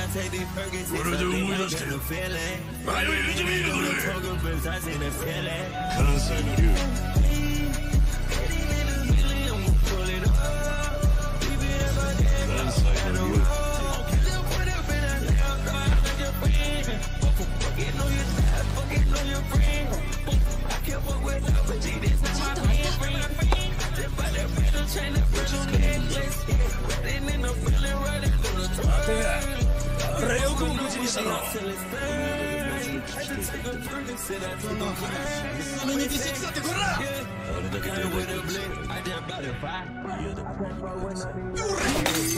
これで思い出してる。前を入れてみるこれ。関西の竜。関西の竜。あれよくも口にしたの。見に来てきたってこら。あれだけでかい。嫌だ。